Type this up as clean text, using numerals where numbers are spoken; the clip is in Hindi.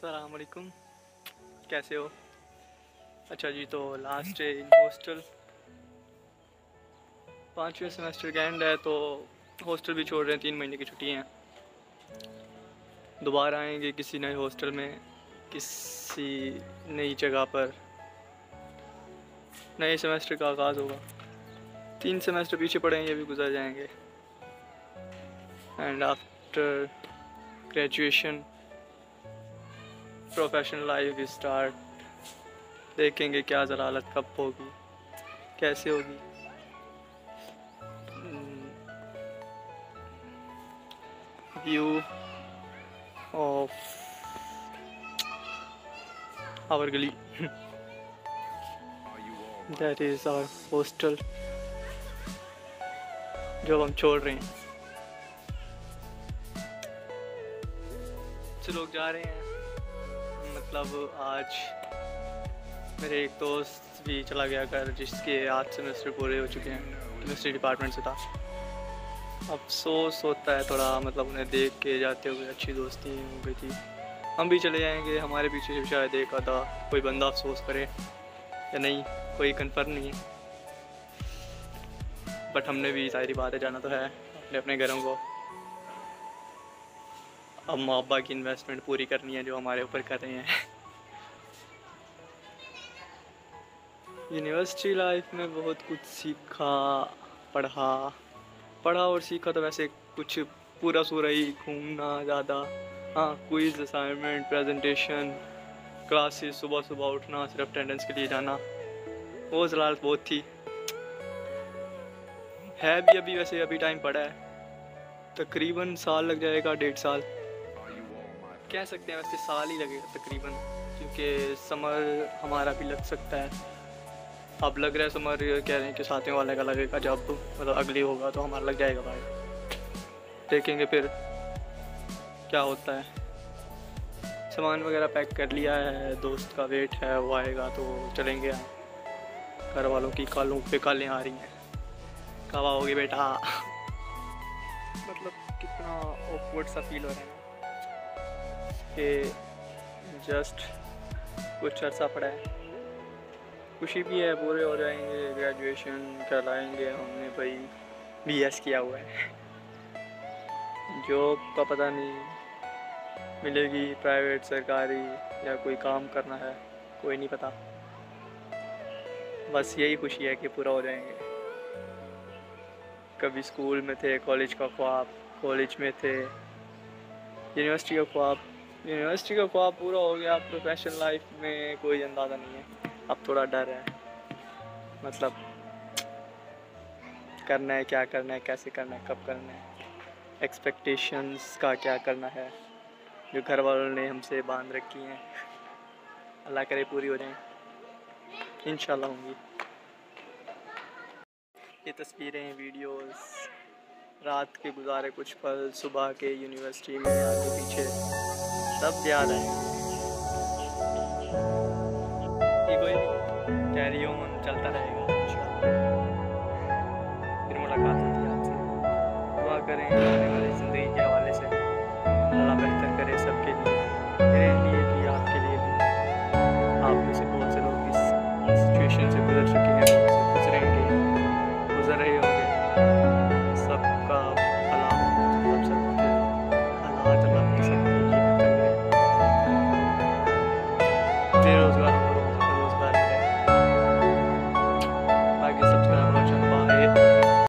अस्सलाम वालेकुम, कैसे हो? अच्छा जी, तो लास्ट डे इन हॉस्टल, 5वें सेमेस्टर का एंड है, तो हॉस्टल भी छोड़ रहे हैं। 3 महीने की छुट्टियाँ हैं। दोबारा आएंगे किसी नए हॉस्टल में, किसी नई जगह पर। नए सेमेस्टर का आगाज़ होगा। 3 सेमेस्टर पीछे पड़े हैं, ये भी गुजर जाएंगे। And after graduation professional life start. देखेंगे क्या ज़रालत कब होगी, कैसे होगी। व्यू ऑफ आवर गली, दैट इज़ आवर हॉस्टल जो हम छोड़ रहे हैं। कुछ लोग जा रहे हैं, मतलब आज मेरे एक दोस्त भी चला गया घर, जिसके 8 सेमेस्टर पूरे हो चुके हैं। केमिस्ट्री डिपार्टमेंट से था। अफसोस होता है थोड़ा, मतलब उन्हें देख के जाते हुए। अच्छी दोस्ती हो गई थी। हम भी चले जाएंगे, हमारे पीछे शायद एक आधा कोई बंदा अफसोस करे या नहीं, कोई कंफर्म नहीं है। बट हमने भी सारी बातें जाना तो है अपने अपने घरों को। अब माँ बाप की इन्वेस्टमेंट पूरी करनी है जो हमारे ऊपर कर रहे हैं। यूनिवर्सिटी लाइफ में बहुत कुछ सीखा, पढ़ा और सीखा तो वैसे कुछ पूरा सूरा ही, घूमना ज़्यादा। हाँ, क्विज़, असाइनमेंट, प्रेजेंटेशन, क्लासेस, सुबह सुबह उठना, सिर्फ अटेंडेंस के लिए जाना, वो ज़लालत बहुत थी। है भी अभी, वैसे अभी टाइम पड़ा है, तकरीबन साल लग जाएगा, 1.5 साल कह सकते हैं। वैसे साल ही लगेगा तकरीबन, क्योंकि समर हमारा भी लग सकता है। अब लग रहा है समर, कह रहे हैं कि साथियों वाले का लगेगा, जब मतलब अगली होगा तो हमारा लग जाएगा भाई। देखेंगे फिर क्या होता है। सामान वगैरह पैक कर लिया है, दोस्त का वेट है, वो आएगा तो चलेंगे। घर वालों की कालों पे कालें आ रही हैं, कब आओगे बेटा। मतलब कितना ऑकवर्ड सा फील हो रहा है ना, कि जस्ट कुछ अर्सा पड़ा है। खुशी भी है, पूरे हो जाएंगे, ग्रेजुएशन कराएंगे। हमने भाई BS किया हुआ है। जॉब का पता नहीं मिलेगी, प्राइवेट, सरकारी, या कोई काम करना है, कोई नहीं पता। बस यही खुशी है कि पूरा हो जाएंगे। कभी स्कूल में थे, कॉलेज का ख्वाब, कॉलेज में थे, यूनिवर्सिटी का ख्वाब पूरा हो गया। प्रोफेशनल लाइफ में कोई अंदाज़ा नहीं है, अब थोड़ा डर है। मतलब करना है, क्या करना है, कैसे करना है, कब करना है, एक्सपेक्टेशंस का क्या करना है जो घर वालों ने हमसे बांध रखी हैं। अल्लाह करे पूरी हो जाए, इंशाल्लाह होंगी। ये तस्वीरें, वीडियोस, रात के गुजारे कुछ पल, सुबह के यूनिवर्सिटी में आगे पीछे सब याद आएंगे। कैरी ऑन चलता रहेगा इंशाल्लाह। फिर मुलाकात होती है आपसे। दुआ करें।